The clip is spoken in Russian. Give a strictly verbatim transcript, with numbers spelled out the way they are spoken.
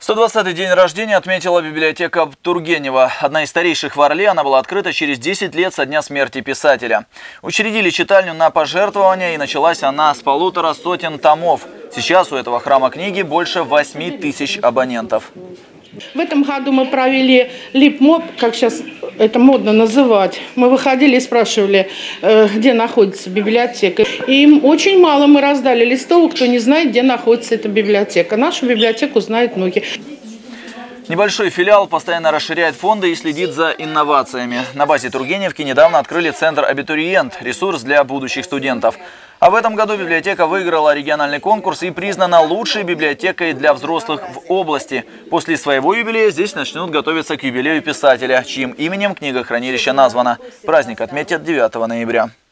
сто двадцатый день рождения отметила библиотека Тургенева. Одна из старейших в Орле, она была открыта через десять лет со дня смерти писателя. Учредили читальню на пожертвования, и началась она с полутора сотен томов. Сейчас у этого храма книги больше восьми тысяч абонентов. В этом году мы провели лип-моб, как сейчас это модно называть. Мы выходили и спрашивали, где находится библиотека. И им очень мало мы раздали листовок, кто не знает, где находится эта библиотека. Нашу библиотеку знают многие. Небольшой филиал постоянно расширяет фонды и следит за инновациями. На базе Тургеневки недавно открыли центр «Абитуриент» – ресурс для будущих студентов. А в этом году библиотека выиграла региональный конкурс и признана лучшей библиотекой для взрослых в области. После своего юбилея здесь начнут готовиться к юбилею писателя, чьим именем книгохранилище названо. Праздник отметят девятого ноября.